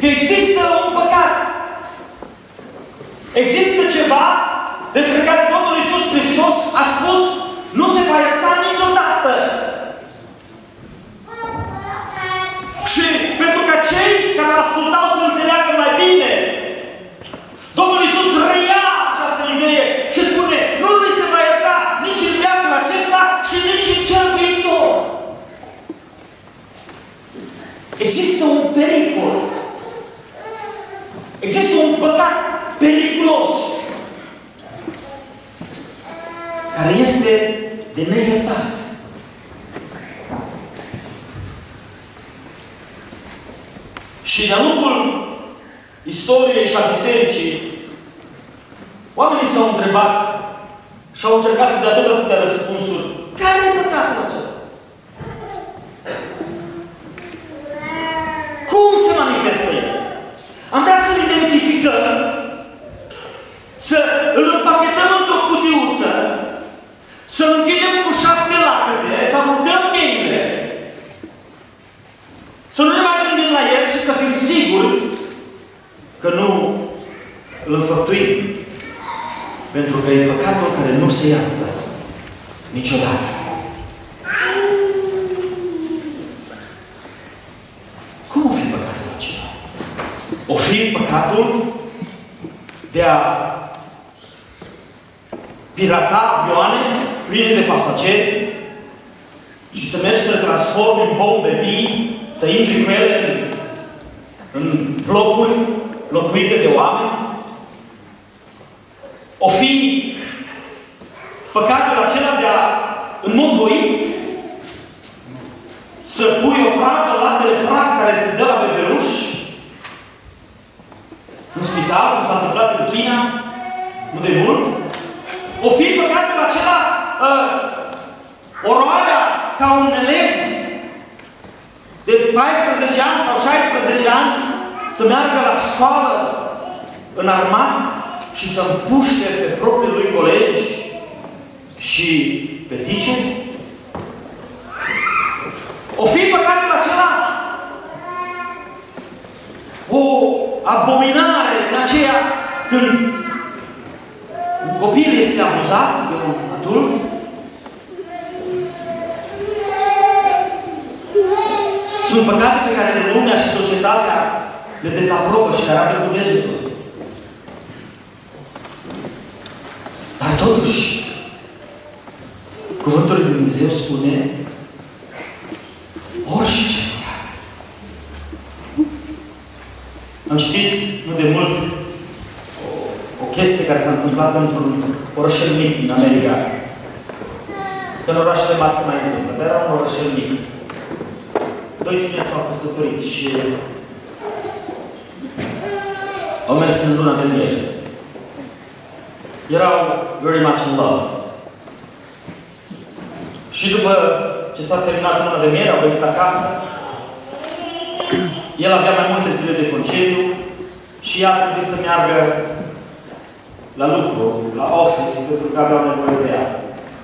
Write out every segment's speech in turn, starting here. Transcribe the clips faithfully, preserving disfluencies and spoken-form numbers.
că există un păcat. Există ceva despre care Domnul Iisus Hristos a spus nu se va ierta niciodată. Și pentru ca cei care îl ascultau să înțeleagă mai bine, Domnul Iisus reia această idee și spune nu li se va ierta nici în veacul acesta și nici în cel viitor. Există un pericol. Există un păcat periculos care este de neiertat. Și de-a lungul istoriei și a bisericii, oamenii s-au întrebat și au încercat să dea tot atâtea răspunsuri. Care e păcatul acela? Cum se manifestă el? Am vrea să-l identificăm, să îl împachetăm într-o cutiuță, să-l închidem cu șapte lacăte, să amuntăm cheile, să nu ne mai gândim la el și să fim siguri că nu îl înfăptuim. Pentru că e păcatul care nu se iartă niciodată. Cum o fi păcatul acela? O fi păcatul de a pirata avioane pline de pasageri și să mergi să transformi în bombe vii, să intri cu ele în, în blocuri locuite de oameni? O fi păcatul acela de a, în mod voit, să pui o travă în laptele praf care se dă la bebeluși în spital, cum s-a întâmplat în China, nu de mult? O fi păcatul acela uh, oroarea ca un elev de paisprezece ani sau șaisprezece ani să meargă la școală înarmat și să împuște pe proprii lui colegi și petice? O fi păcatul acela o abominare în aceea când un copil este abuzat de un adult? Sunt păcate pe care lumea și societatea le dezaprobă și le arată cu degetul. Dar totuși, Cuvântul lui Dumnezeu spune orice păcat. Am citit nu de mult o, o chestie care s-a întâmplat într-un orășel mic din America. Că în orașele mari se mai întâmplă, dar era un orășel mic. Doi tineri s-au căsătorit și au mers în luna de miere. Erau very much in love. Și după ce s-a terminat luna de miere, au venit acasă. El avea mai multe zile de concediu și ea trebuie să meargă la lucru, la office, pentru că aveau nevoie de ea.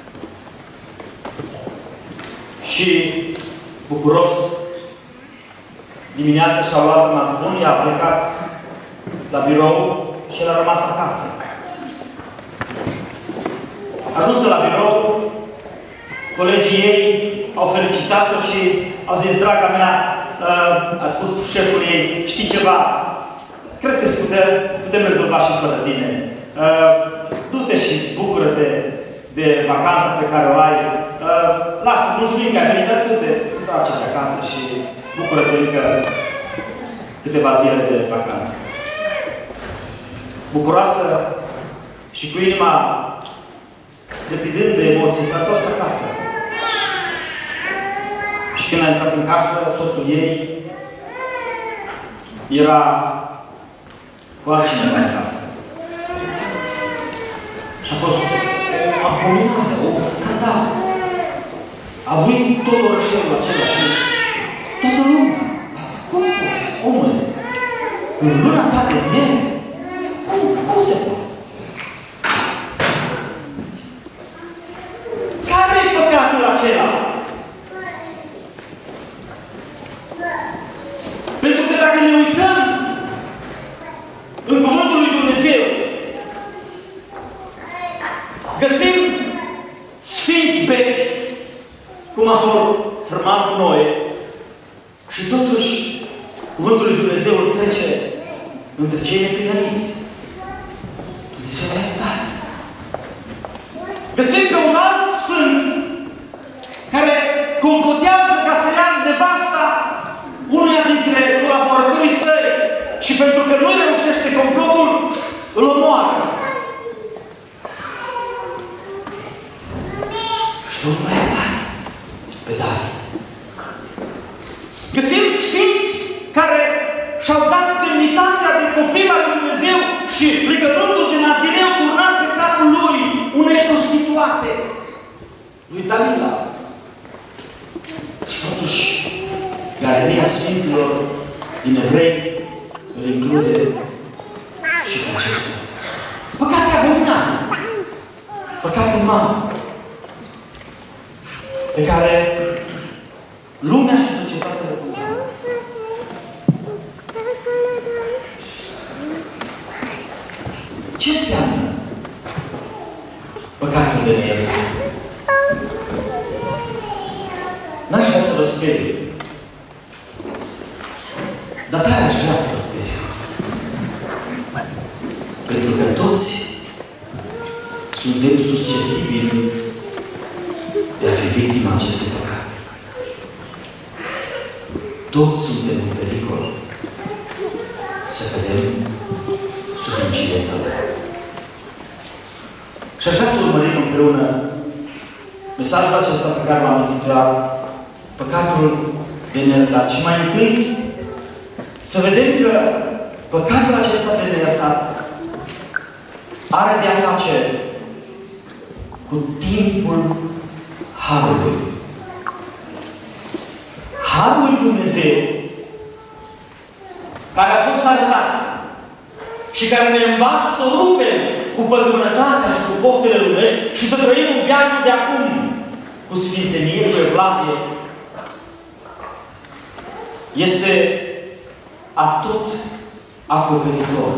Și bucuros, dimineața și-au luat rămas bun, ea a plecat la birou și el a rămas acasă. Ajunsă la birou, colegii ei au felicitat-o și au zis, draga mea, a spus șeful ei, știi ceva? Cred că se putem, putem rezolva și fără tine. Du-te și bucură-te de vacanța pe care o ai. Lasă, mulțumim că ai venit, dar du-te, întoarce-te acasă și bucură-te încă câteva zile de vacanță. Bucuroasă și cu inima repidând de emoții, s-a întors acasă. Și când a intrat în casă, soțul ei era cu altcineva în casă. Și a fost o abominare, o scandal. A venit tot orășelul acela și toată lumea. Cum poți, omule? În luna ta de miere? Cum, cum se poate? Care-i păcatul acela? Pentru că dacă ne uităm cuvântul lui Dumnezeu îl trece între cei neprihăniți. Dumnezeu a iertat. Găsim pe un alt sfânt care complotează ca să ia nevasta unuia dintre colaboratorii săi și pentru că nu reușește complotul, îl omoară. Și Domnul a iertat pe David. Găsim sfinți care și-au dat demnitatea de copil al lui Dumnezeu și legământul de nazireu turnat pe capul lui unei prostituate, lui Dalila. Și totuși, Galeria Sfinților din Evrei îl include și pe acesta. Păcate abominabile, păcate mari, pe care lumea și societatea le condamnă. Ce înseamnă păcatul de neiertat? N-aș vrea să vă sperie. Dar tare aș vrea să vă sperie. Pentru că toți suntem susceptibili de a fi victima acestui păcat. Toți suntem în pericol să cădem sub incidența lor. Și aș vrea să urmărim împreună mesajul acesta pe care l-am intitulat Păcatul de neiertat. Și mai întâi să vedem că păcatul acesta de neiertat are de-a face cu timpul Harului. Harul lui Dumnezeu care a fost arătat și care ne învață să rupem cu păgânătatea și cu poftele lumești și să trăim în viața de acum cu sfințenie, cu evlavie, este atot acoperitor.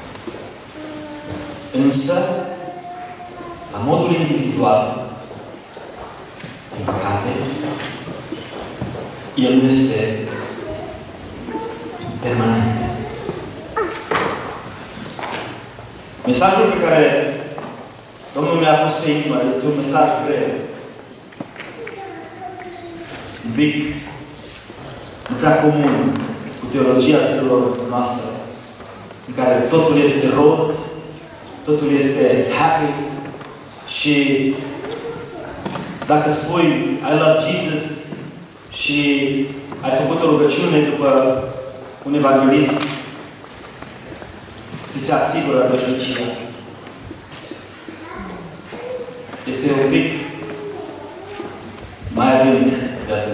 Însă, la modul individual, din păcate, el nu este permanent. Mesajul pe care Domnul mi-a pus pe inimă este un mesaj greu. Un pic nu prea comun cu teologia zilelor noastre, în care totul este roz, totul este happy și dacă spui I love Jesus și ai făcut o rugăciune după un evanghelist, ți se asigură veșnicia. Este un pic mai adânc de atât.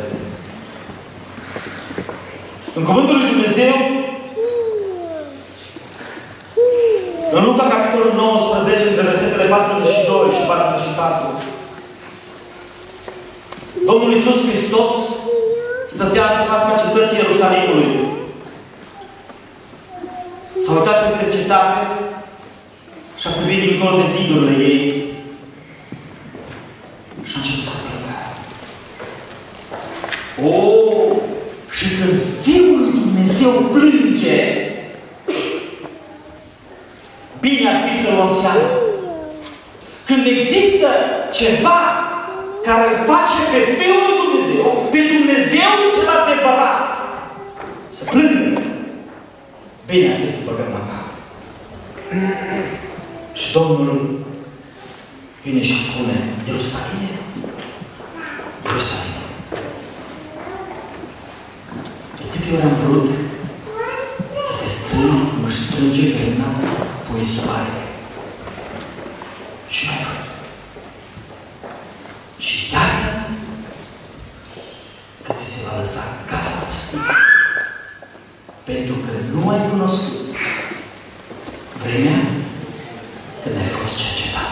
În Cuvântul lui Dumnezeu, în Luca, capitolul nouăsprezece, între versetele patruzeci și doi și patruzeci și patru, Domnul Iisus Hristos stătea în fața cetății Ierusalimului. S-a uitat peste cetate și a privit dincolo de zidurile ei și a început să plângă. O, și când Fiul lui Dumnezeu plânge, bine ar fi să luăm seama. Când există ceva care îl face pe Fiul lui Dumnezeu, pe Dumnezeu cel adevărat, să plângă, bine ar fi să băgăm la cap. Și Domnul vine și spune, Ierusalime, Ierusalime, de câte ori am vrut să te strâng, cum își strânge găina puisoare. Și mai vrut. Și iată că ți se va lăsa casa pustie. Pentru că nu ai cunoscut vremea când ai fost cercetat.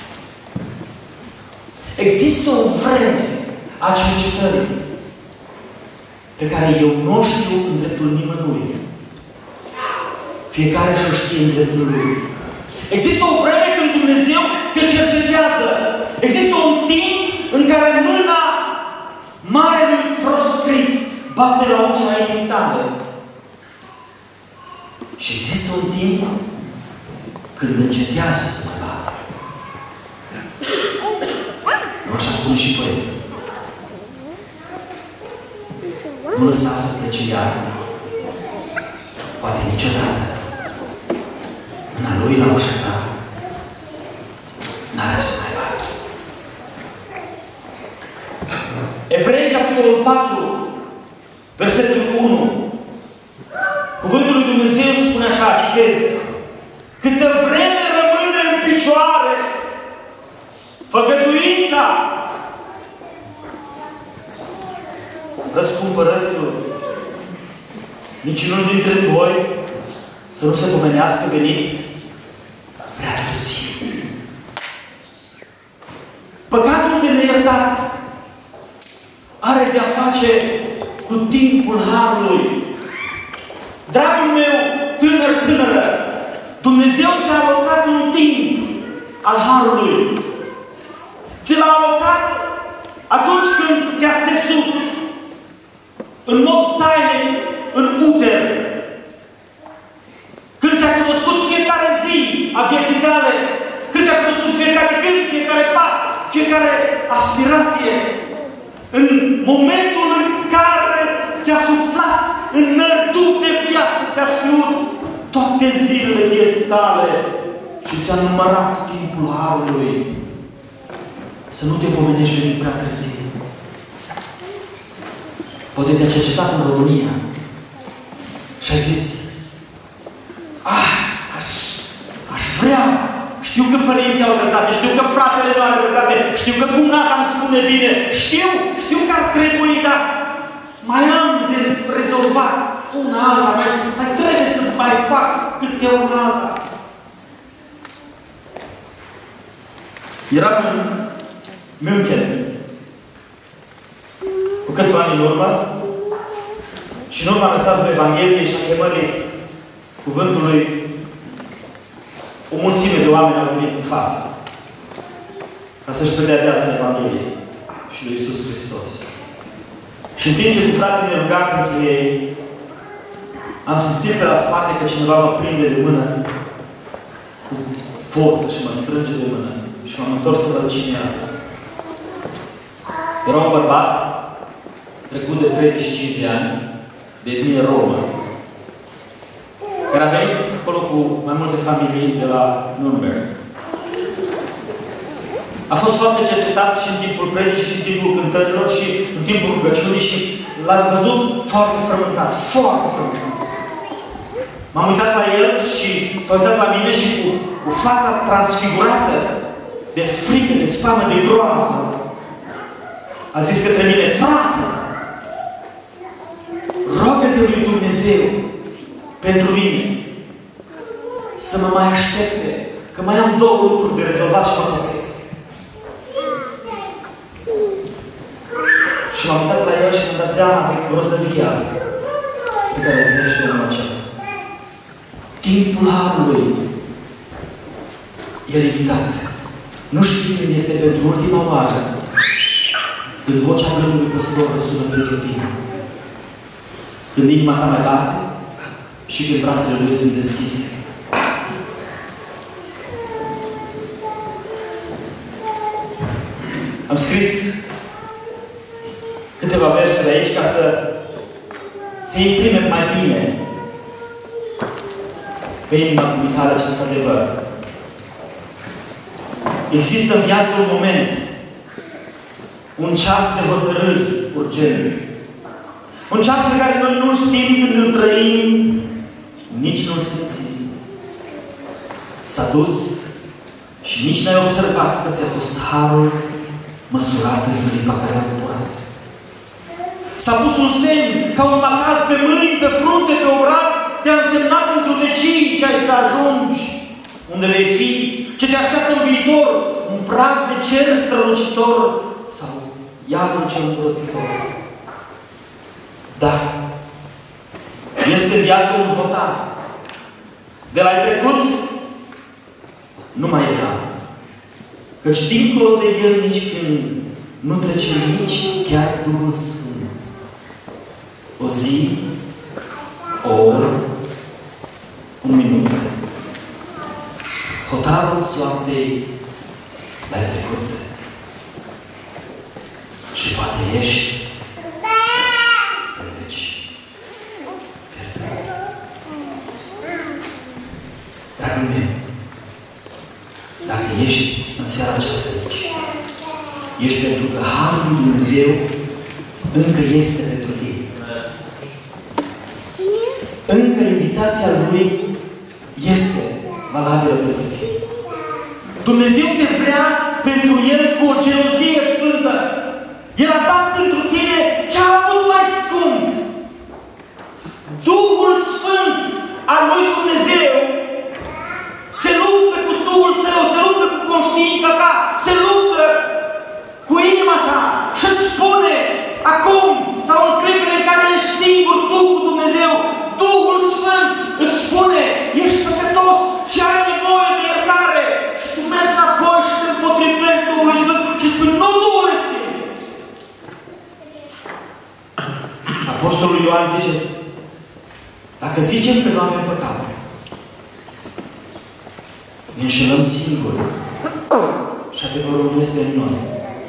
Există o vreme a cercetării pe care eu nu o știu în dreptul nimănui. Fiecare și-o știe în dreptul lui. Există o vreme când Dumnezeu te cercetează. Există un timp în care mâna Marelui Proscris bate la ușa inimii tale. Și există un timp când încetează să mă bată. Nu așa spune și poetul. Nu lăsa să plece iar. Poate niciodată. Mâna lui la ușa ta n-are să mai bată. Evrei, capitolul patru, versetul unu. Cuvântul lui Dumnezeu spune așa, citez: câtă vreme rămâne în picioare făgăduința răscumpărărilor, niciunul dintre voi să nu se pomenească venit prea târziu. Păcatul de neiertat are de-a face cu timpul harului. Dragul meu, tânăr, tânără, Dumnezeu ți-a alocat un timp al harului. Ți l-a alocat atunci când te-a țesut în mod tainic în uter. Când ți-a cunoscut fiecare zi a vieții tale, când ți-a cunoscut fiecare gând, fiecare pas, fiecare aspirație, în momentul în care ți-a suflat în nărdul de viață, ți-a știut toate zilele vieții tale și ți-a numărat timpul harului. Să nu te pomenești venit prea târziu. Poate te-a cercetat în România și ai zis: ah, aș, aș vrea, știu că părinții au dreptate, știu că fratele nu are dreptate, știu că cumnata îmi spune bine, știu, știu că ar trebui, dar mai am de rezolvat una alta, mai, mai trebuie să mai fac câte una alta. Eram în München cu câțiva ani în urmă și în urma mesajului Evangheliei și a chemării cuvântului, o mulțime de oameni au venit în față ca să-și predea viața în Evanghelie și lui Iisus Hristos. Și în timp ce cu frații ne rugam pentru ei, am simțit pe la spate că cineva mă prinde de mână cu forță și mă strânge de mână. Și m-am întors să văd cine era. Era un bărbat trecut de treizeci și cinci de ani, de etnie romă, care a venit acolo cu mai multe familii de la Nürnberg. A fost foarte cercetat și în timpul predicii, și în timpul cântărilor, și în timpul rugăciunii și l-am văzut foarte frământat, foarte frământat. M-am uitat la el și s-a uitat la mine și cu, cu fața transfigurată de frică, de spaimă, de groază, a zis către mine: frate, rogă-te lui Dumnezeu pentru mine să mă mai aștepte, că mai am două lucruri de rezolvat și mă pocăiesc. Și m-am uitat la el și mi-am dat seama de grozăvia pe care o trăiește omul acela. Timpul harului e limitat. Nu știi când este pentru ultima oară când vocea gândului păstor răsună pentru tine. Când inima ta mai bate și când brațele lui sunt deschise. Am scris câteva versuri aici ca să se imprime mai bine pe inima cumitare acest adevăr. Există în viață un moment, un ceas de hotărâri urgent. Un ceas pe care noi nu știm când îl trăim, nici nu-l simțim. S-a dus și nici n-ai observat că ți-a fost harul măsurat în clipa care a zburat. S-a pus un semn, ca un macaz pe mâini, pe frunte, pe obraz, te-a însemnat pentru vecii ce ai să ajungi, unde vei fi, ce te așteaptă în viitor, un prag de cer strălucitor sau iadul cel îngrozitor. Da, este viața un hotar. De la trecut, nu mai era. Căci dincolo de el nici când nu trece nici chiar Duhul Sfânt. zi, o oră, un minut. Hotarul soartei l-ai trecut. Și poate ești pe veci pierdut. Dragul meu, dacă ești în seara aceasta aici, ești pentru că Harul lui Dumnezeu încă este pentru tine. Încă invitația Lui este valabilă pentru tine. Dumnezeu te vrea pentru El cu o gelozie sfântă. El a dat pentru tine ce a avut mai scump. Duhul Sfânt al lui Dumnezeu se luptă cu Duhul tău, se luptă cu conștiința ta, se luptă cu inima ta și îți spune acum, sau în clipele în care ești singur tu cu Dumnezeu, Duhul Sfânt îți spune, ești păcătos și ai nevoie de iertare. Și tu mergi înapoi și te împotrivești Duhului Sfânt și spui, nu, Duhul Sfânt. Apostolul Ioan zice, dacă zicem că nu avem păcat, ne înșelăm singuri și adevărul nu este în noi.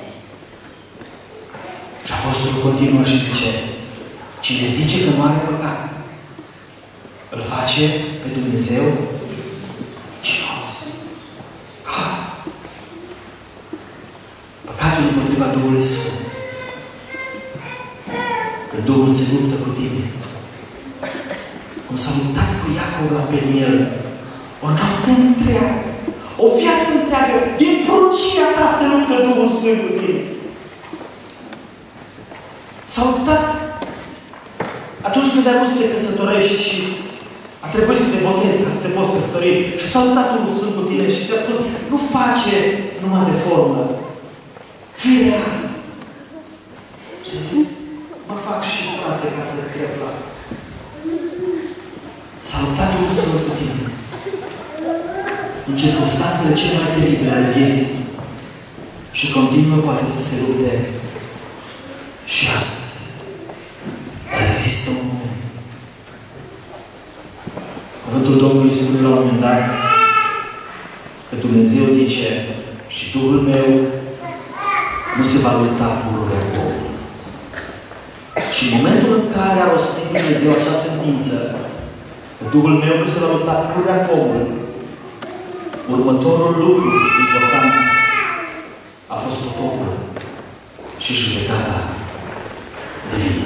Și Apostolul continuă și zice, cine zice că nu are păcat, îl face pe Dumnezeu mincinos. Ha! Păcatul împotriva Duhului Sfânt. Când Duhul se luptă cu tine, cum s-a luptat cu Iacov la Peniel, o noapte întreagă, o viață întreagă, din pruncia ta se luptă Duhul Sfânt cu tine. S-a luptat atunci când ai vrut să te căsătorești și a trebuit să te botezi ca să te poți căsători și s-a luptat Duhul Sfânt cu tine și ți-a spus, nu face numai de formă, fii real. Și a zis, mă fac și frate ca să te crezi la asta. S-a luptat Duhul Sfânt cu tine în circunstanțele cele mai teribile ale vieții și continuă poate să se lupte și astăzi. Dar există un moment. Cuvântul Domnului spune la un moment dat că Dumnezeu zice și Duhul meu nu se va lupta pururea cu omul. Și în momentul în care a rostit Dumnezeu acea sentință că Duhul meu nu se va lupta pururea cu omul, următorul lucru important a fost potopul și judecata divină.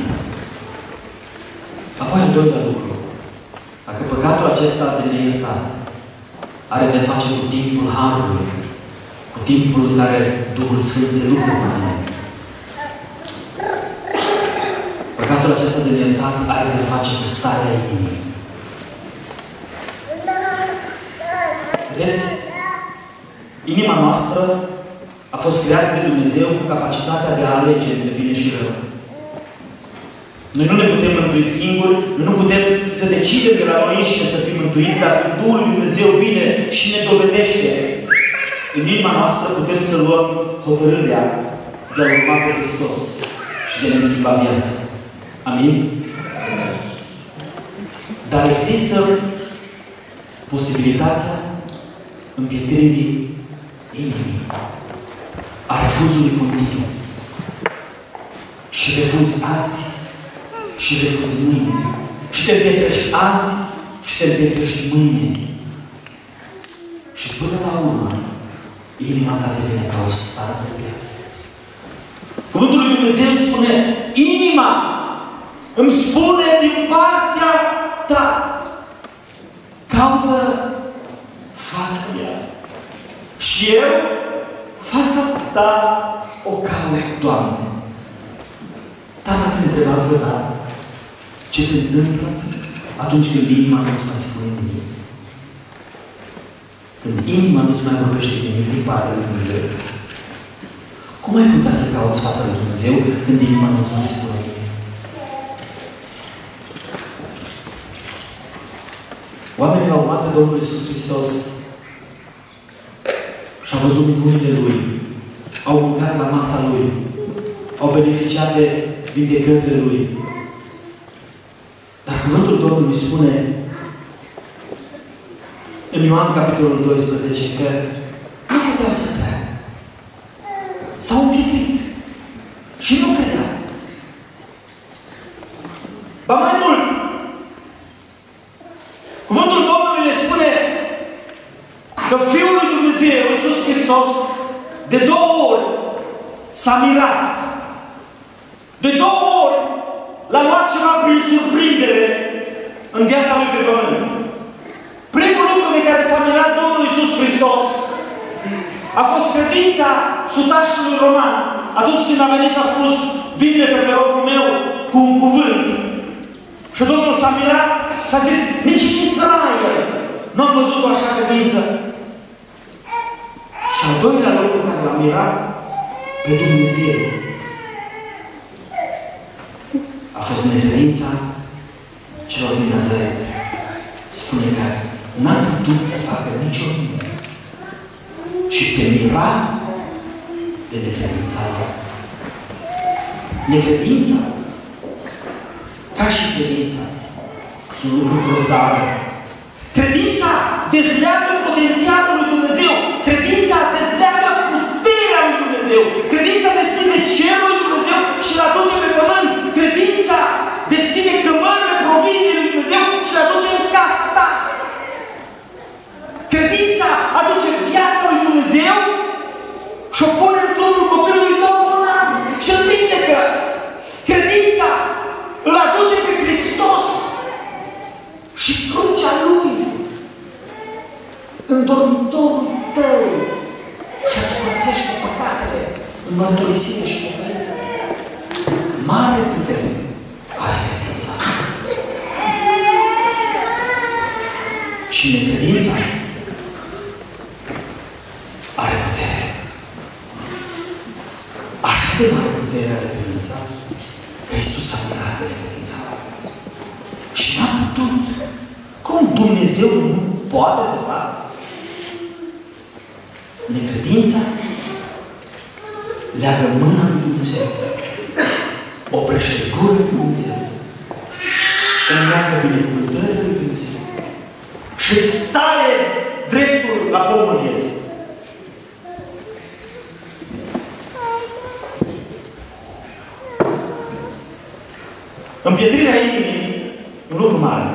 Apoi al doilea lucru. Dacă păcatul acesta de neiertat are de face cu timpul Harului, cu timpul în care Duhul Sfânt se luptă cu tine, păcatul acesta de neiertat are de face cu starea inimii. Vedeți? Inima noastră a fost creată de Dumnezeu cu capacitatea de a alege între bine și rău. Noi nu ne putem mântui singuri, noi nu putem să decidem de la noi înșine să fim mântuiți, dar când Duhul lui Dumnezeu vine și ne dovedește, în inima noastră putem să luăm hotărârea de a urma pe Hristos și de a ne schimba viața. Amin? Dar există posibilitatea împietririi inimii, a refuzului continuu. Și refuzi azi și refuzi mâine. Și te împietrești azi și te împietrești mâine. Și până la urmă, inima ta devine ca o stară de piatră. Cuvântul lui Dumnezeu spune, inima îmi spune din partea ta, caută fața mea. Și eu, fața ta o caut, Doamne. Dar ați întrebat vreodată ce se întâmplă atunci când inima nu-ți mai spune nimic? Când inima nu-ți mai vorbește nimic din partea lui Dumnezeu, cum ai putea să cauți fața lui Dumnezeu când inima nu-ți mai spune nimic? Oamenii l-au urmat pe Domnul Iisus Hristos și au văzut minunile Lui, au mâncat la masa Lui, au beneficiat de vindecările Lui. Cuvântul Domnului spune în Ioan, capitolul doisprezece, că nu puteau să treacă. S-au împietrit. Și nu credeau. Ba mai mult, cuvântul Domnului le spune că Fiul lui Dumnezeu, Iisus Hristos, de două ori s-a mirat. De două ori l-a luat ceva prin surprindere în viața lui pe pământ. Primul lucru de care s-a mirat Domnul Iisus Hristos a fost credința sutașului roman. Atunci când a venit și a spus, vindecă pe robul meu cu un cuvânt. Și Domnul s-a mirat și a zis, nici în Israel nu am văzut o așa credință. Și al doilea lucru care l-a mirat pe Dumnezeu a fost necredința celor din Nazaret. Spune că n-a putut să facă nicio minune. Și se mira de necredința lor. Necredința, ca și credința, sunt lucruri grozave. Credința dezleagă potențialul lui Dumnezeu. Credința dezleagă puterea lui Dumnezeu. Credința deschide cerul lui Dumnezeu și îl aduce pe pământ. Credința deschide cămările proviziei lui Dumnezeu și îl aduce în casa ta. Credința aduce viața lui Dumnezeu și o pune în trunul copilului tău bolnav și îl vindecă. Credința îl aduce pe Hristos și crucea Lui în dormitorul tău și îți curățește păcatele în mărturisire și pocăință. Mare putere are credința. Și necredința are putere. Așa de mare putere are credința că Iisus a mirat de necredința. Și n-a putut. Cum Dumnezeu nu poate să facă? Necredința leagă mâna lui Dumnezeu, oprește gura lui Dumnezeu, îmi leagă binecuvântările lui Dumnezeu și îți taie dreptul la pomul vieții. Împietrirea inimii, un lucru mare.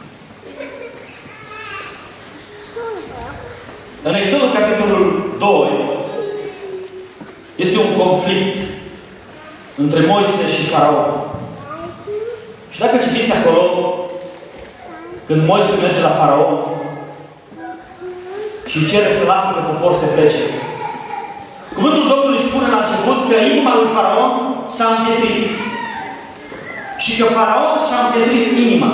În Exodul, capitolul doi, este un conflict între Moise și Faraon. Și dacă citiți acolo, când Moise merge la Faraon și cere să lasă pe popor să plece, cuvântul Domnului spune la început că inima lui Faraon s-a împietrit. Și că Faraon și-a împietrit inima.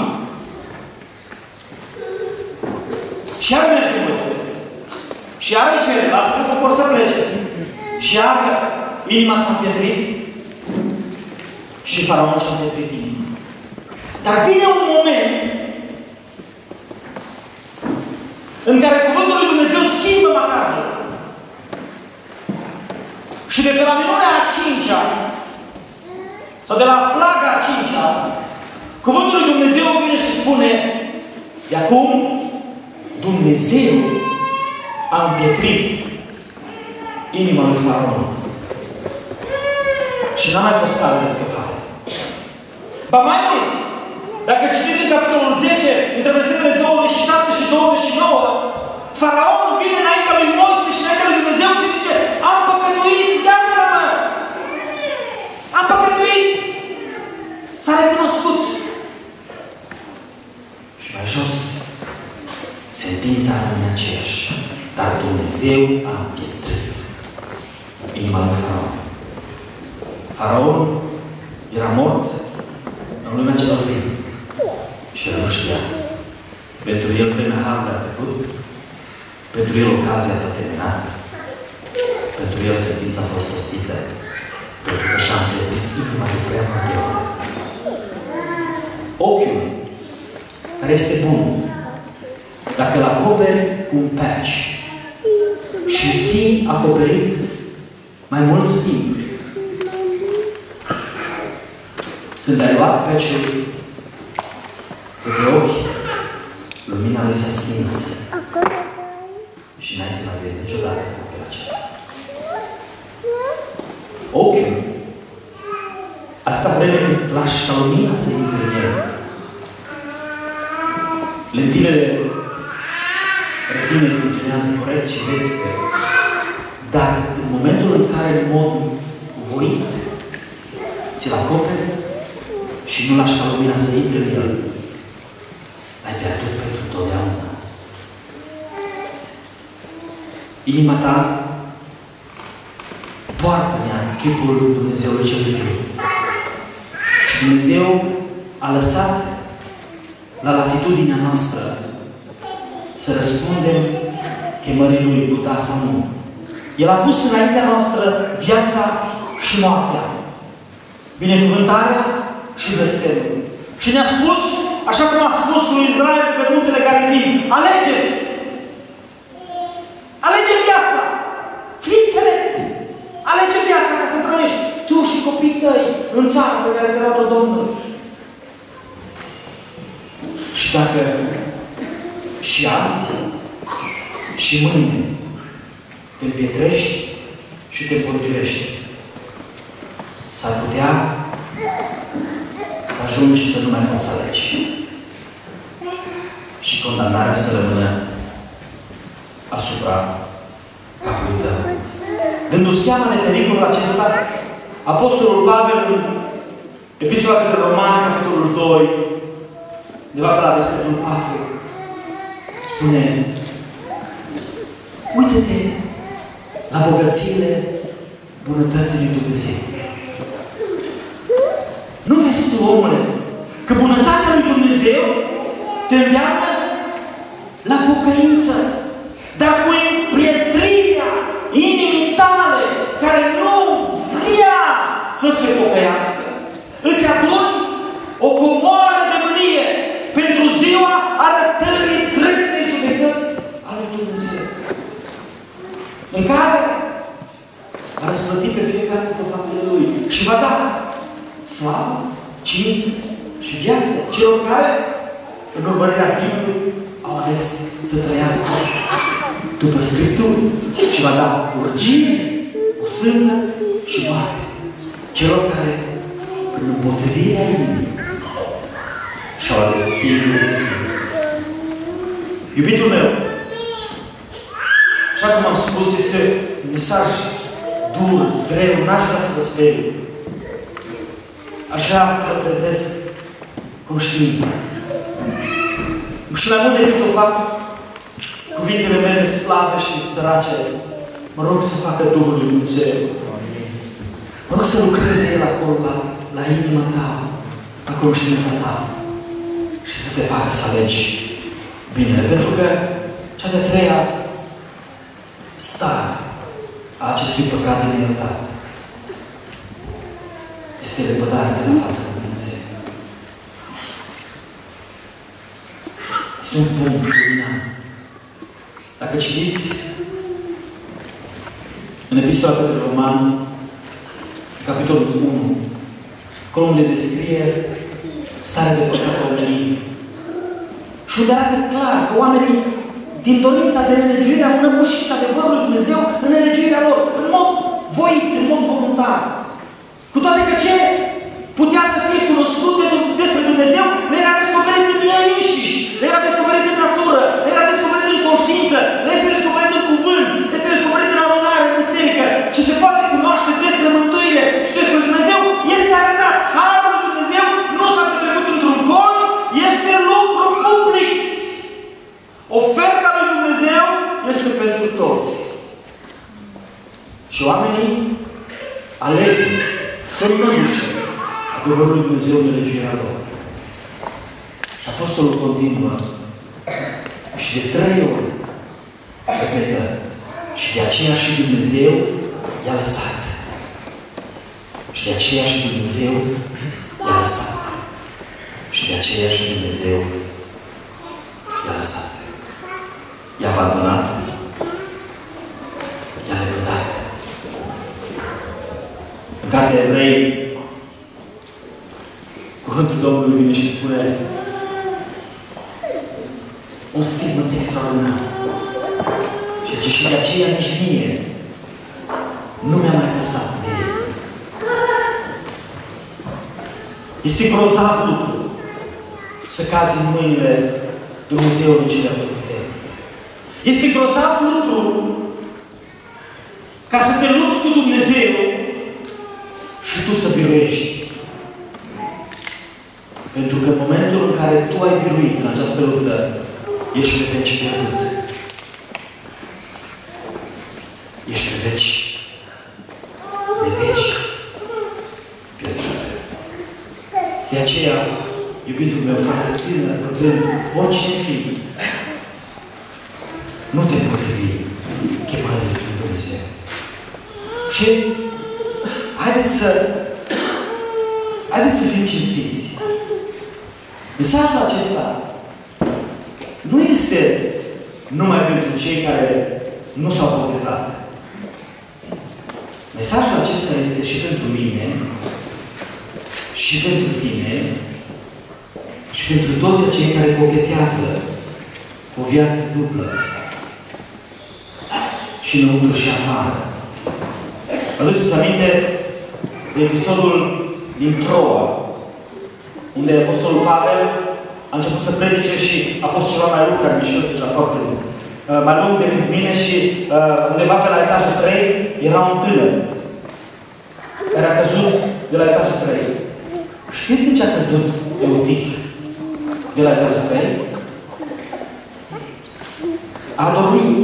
Și iar merge Moise. Și iar îi cere, lasă pe popor să plece. Și iar inima s-a împietrit. Și Faraon și-a împietrit inima. Dar vine un moment în care cuvântul lui Dumnezeu schimbă macazul. Și de pe la minunea a cincea sau de la plaga a cincea, cuvântul lui Dumnezeu vine și spune, de acum Dumnezeu a împietrit inima lui Faraon. Și n-a mai fost cale de scăpare. Ba mai mult, dacă citiți în capitolul zece, între versetele douăzeci și șapte și douăzeci și nouă, Faraon vine înaintea lui Moise și înaintea lui Dumnezeu și zice, am păcătuit, iartă-mă! Am păcătuit! S-a recunoscut. Și mai jos, sentința rămâne aceeași. Dar Dumnezeu a împietrit inima lui Faraon. Faraon era mort în lumea celor vii. Și el nu știa. Pentru el vremea harului a trecut. Pentru el ocazia s-a terminat. Pentru el sentința a fost rostită. Pentru că și-a împietrit inima de prea multe ori. Ochiul, care este bun, dacă îl acoperi cu un patch și îl ții acoperit mai mult timp, când ai luat patch-ul că pe ochi lumina lui s-a stins și n-ai să mai vezi niciodată ochiul acela. Ochiul, atâta vreme cât lași ca lumina să intre în el. Lentilele retinei funcționează corect și vezi că, dar în momentul în care în mod voit ți-l acoperi și nu lași ca lumina să intre în el, l-ai pierdut pentru totdeauna. Inima ta poartă-ne chipul lui Dumnezeului cel viu. Și Dumnezeu a lăsat la latitudinea noastră să răspundem chemării Lui cu da sau nu. El a pus înaintea noastră viața și moartea, binecuvântarea și blestemul. Și ne-a spus, așa cum a spus lui Israel pe muntele Garizim, alegeți! Alege viața! Fii înțelept! Alege viața ca să trăiești tu și copiii tăi în țara pe care ți-a dat-o Domnul. Și dacă și azi și mâine te împietrești și te împotrivești, s-ar putea să ajungi să nu mai poți alegi. Și condamnarea să rămână asupra capului tău. Dându-și seama de pericolul acesta, Apostolul Pavel, în Epistola către Romani, capitolul doi, de la la versetul patru, spune: uite-te la bogățiile bunătății lui Dumnezeu. Nu vezi tu, omule, că bunătatea lui Dumnezeu te îndeamnă la pocăință, dar cu împrietrirea inimii tale, care nu vrea să se pocăiască, îți aduni o comoară de mânie pentru ziua arătării dreptei judecăți a lui Dumnezeu, în care va răsplăti pe fiecare după faptele Lui și va da slavă, cinste și viață celor care, în urmărirea Bibliei, au ales să trăiască după Scripturi și va da urgie, o sână și moarte celor care, în împotrivirea inimii, și-au ales singurul destin. Iubitul meu, așa cum am spus, este un mesaj dur, greu, n-aș vrea să vă speriu. Aș vrea să vă trezesc conștiința. Și mai mult decât o fac, cuvintele mele slabe și sărace, mă rog să facă Duhul lui Dumnezeu. Mă rog să lucreze El acolo, la, la inima ta, la conștiința ta și să te facă să alegi binele. Pentru că cea de-a treia stare a acestui păcat de neiertat este lepădarea de la fața lui Dumnezeu. Este un punct luminant. Dacă citiți în Epistola către Romani, capitolul unu, acolo unde descrie starea de păcat a omenirii. Și unde arată clar că oamenii, din dorința de nelegiuire, au înăbușit adevărul lui Dumnezeu în nelegiuirea lor, în mod voit, în mod voluntar. Cu toate că ce putea să fie cunoscut de, despre Dumnezeu, le era descoperit în ei înșiși, le era descoperit în natură, le era descoperit în conștiință, le este descoperit în cuvânt, le este descoperit în adunare, în biserică. Ce se poate cunoaște despre mântuire și despre Dumnezeu este arătat. Harul lui Dumnezeu nu s-a petrecut într-un colț, este lucru public. Oferta lui Dumnezeu este pentru toți. Și oamenii aleg să înăbușe adevărul lui Dumnezeu de legiuirea lor. Și Apostolul continuă și de trei ori repetă: și de aceea și Dumnezeu i-a lăsat. Și de aceea și Dumnezeu i-a lăsat. Și de aceea și Dumnezeu i-a lăsat. I-a abandonat. I-a lepădat. În Cartea Evrei, cuvântul Domnului vine și spune: un stigmă extraordinar. Și zice, și de aceea nici mie nu mi-a mai păsat de el. Este grozav lucru să cazi în mâinile Dumnezeului cel Atotputernic. Este grozav lucru ca să te lupți cu Dumnezeu și tu să biruiești. Pentru că în momentul în care tu ai biruit în această luptă, ești pe veci pierdut. Ești pe veci. De veci. Pierdut. De aceea, iubitul meu, frate, tânăr, bătrân, oricine fi, nu te potrivi chemării lui Dumnezeu. Și haideți să haideți să fim cinstiți. Mesajul acesta nu este numai pentru cei care nu s-au botezat. Mesajul acesta este și pentru mine, și pentru tine, și pentru toți cei care cochetează cu o viață dublă. Și înăuntru și afară. Vă aduceți aminte de episodul din Troa, unde Apostolul Pavel a început să predice și a fost ceva mai lung ca Mișor, deja foarte lung. Uh, mai lung decât mine și uh, undeva pe la etajul trei era un tânăr care a căzut de la etajul trei. Știți de ce a căzut Eutih de la etajul trei? A dormit.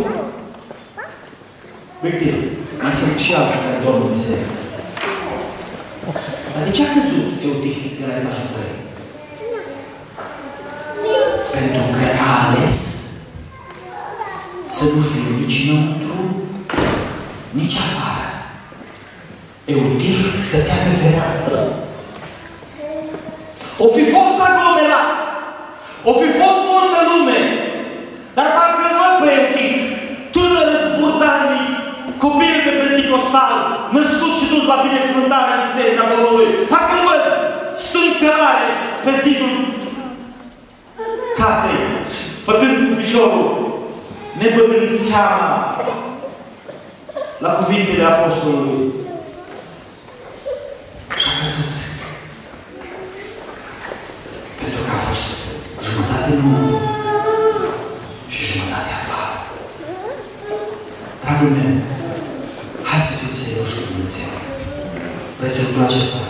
Uite, mai sunt și alții care dorm în biserică. Dar de ce a căzut Eutih de la etajul trei? Pentru că a ales să nu fie nici înăuntru, nici afară. Eutih stătea pe fereastră. O fi fost aglomerat, o fi fost multă lume, dar parcă nu pe Eutih, tânăr zburdarnic, copil de penticostal, născut și dus la binecuvântarea în Biserica Domnului. Parcă îl văd, stând călare pe zidul casei, făcând cu piciorul, nebăgând seama la cuvintele Apostolului. Și a căzut. Pentru că a fost jumătate înăuntru și jumătate afară. Dragul meu, hai să fim serioși cu Dumnezeu. Vreți lucrul acesta?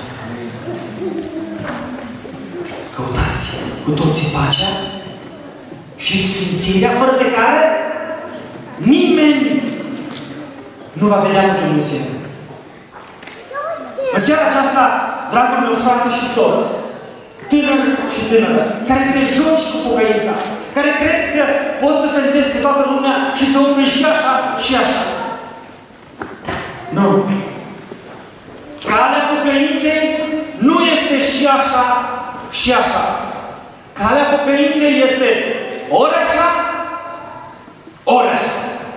Căutați cu toții pacea și sfințirea, fără de care nimeni nu va vedea pe Dumnezeu. În seara aceasta, dragul meu frate și soră, tânăr și tânără, care te joci cu pocăința, care crezi că poți să fentezi pe toată lumea și să umpli și așa și așa. Nu. Calea pocăinței nu este și așa și așa. Calea pocăinței este ori așa, ori așa.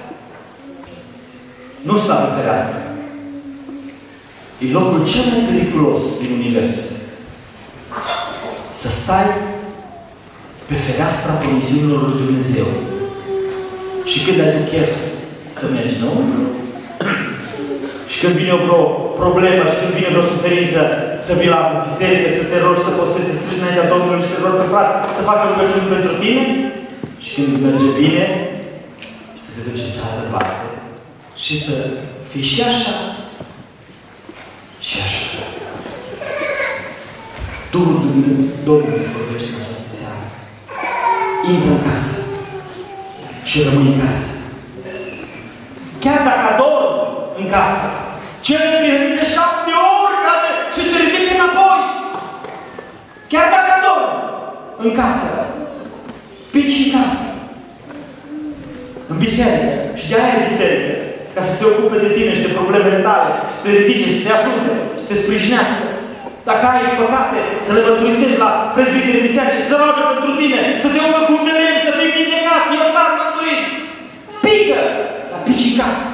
Nu sta pe fereastră. E locul cel mai periculos din univers. Să stai pe fereastra promisiunilor lui Dumnezeu. Și când ai tu chef să mergi înăuntru, și când vine o problemă, și când vine vreo suferință, să vii la biserică, să te rogi, să postezi, să strigi înaintea Domnului și să te rogi pe frați, să facă rugăciuni pentru tine, și când îți merge bine, să te duci în cealaltă parte și să fii și așa, și așa. Duhul Domnului îți vorbește în această seară. Intră în casă și rămâi în casă. Chiar dacă adorm în casă, cel neprihănit de șapte ori care și se ridică înapoi. Chiar dacă adorm în casă, pici în casă, în biserică. Și de-aia e biserică, ca să se ocupe de tine și de problemele tale, să te ridice, să te ajute, să te sprijinească. Dacă ai păcate, să le mărturisești la prezbiterii biserici, să roagă pentru tine, să te umă cu un de lemn, să fii vindecat, iertat, mântuit. Pică! Dar pici în casă.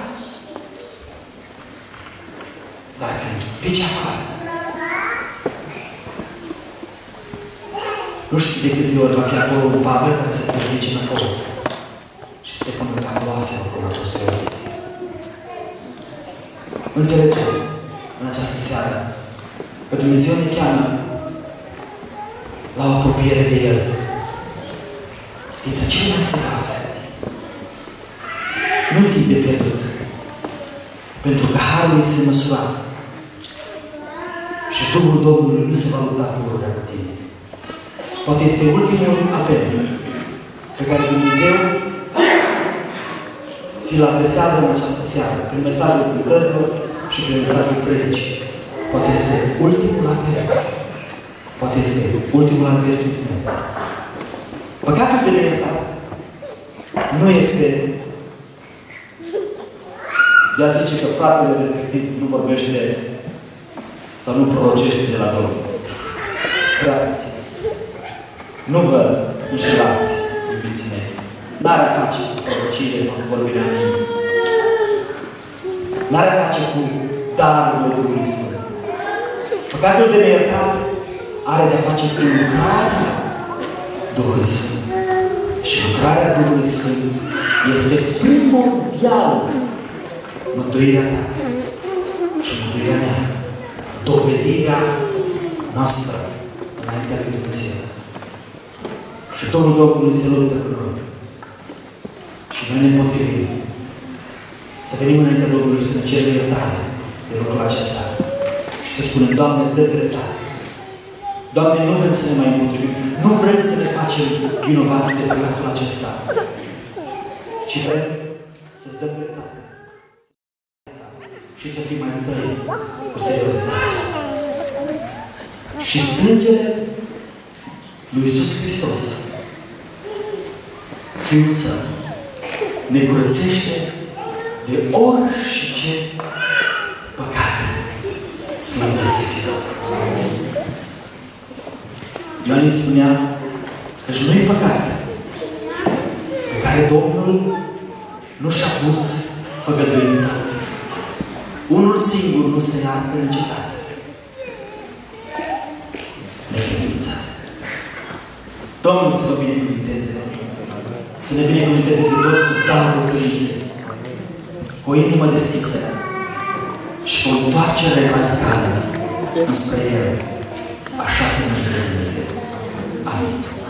Dar când pici afară, nu știu de câte ori va fi acolo un Pavel care se trece înapoi. Și să te pună ca gloase acolo la toți preoții. Înțelegem în această seară că Dumnezeu ne cheamă la o apropiere de El. Dintre cele mai serioase. Nu timp de pierdut. Pentru că harul este măsurat. Și Duhul Domnului nu se va lupta pururea cu tine. Poate este ultimul apel pe care Dumnezeu ți-l adresează în această seară, prin mesajul cântărilor și prin mesajul predicii. Poate este ultimul apel. Poate este ultimul avertisment. Păcatul de neiertat nu este de a zice că fratele respectiv nu vorbește sau nu prorocește de la Domnul. Prea puțin. Nu vă înșelați, iubiții mei. N-are a face cu prorocire sau cu vorbirea în inimă. N-are a face cu darurile Duhului Sfânt. Păcatul de neiertat are de a face cu lucrarea Duhului Sfânt. Și lucrarea Duhului Sfânt este primordială mântuirea ta și mântuirea mea. Dovedirea noastră înaintea lui Dumnezeu. Și Domnul Domnului se luptă cu noi. Și noi ne potrivim să venim înaintea Domnului să ne cerem iertare de lucrul acesta. Și să spunem, Doamne, îți dă dreptate. Doamne, nu vrem să ne mai împotrivim. Nu vrem să ne facem vinovați de păcatul acesta. Ci vrem să-ți dăm dreptate. Și să fim mai tăi cu seriozitate. Și sângele lui Iisus Hristos, Fiul Său, ne curățește de orice păcat. Sfântul să fie Domnul. Ioan îi spunea că și nu-i păcat pe care Domnul nu și-a pus făgăduința. Unul singur nu se iartă în cetate. Necredința. Domnul să vă binecuvinteze. Să ne binecuvinteze pe toți cu darul credinței. Cu o inimă deschisă. Și cu o întoarcere radicală înspre El. Așa să ne ajute Dumnezeu. Amin.